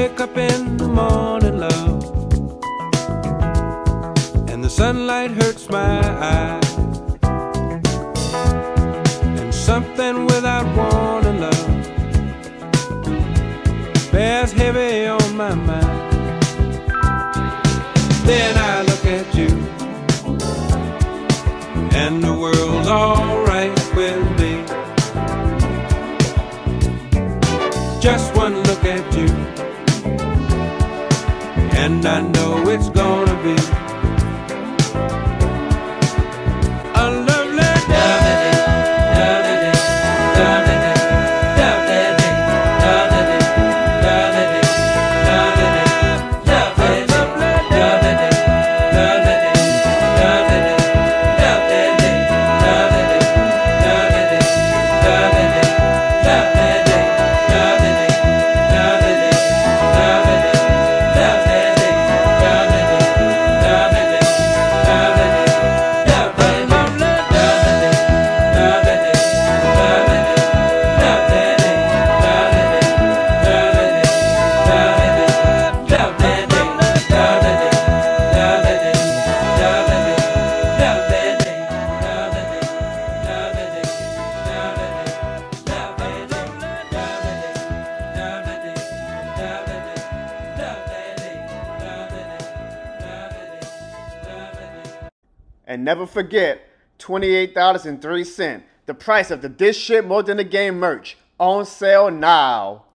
wake up in the morning, love, and the sunlight hurts my eyes, and something without warning, love, bears heavy on my mind. Then I look at you, and the world's alright with me. Just one look at you, and I know it's gonna be a lovely day. And never forget, $28.03, the price of the This Shit More Than a Game merch, on sale now.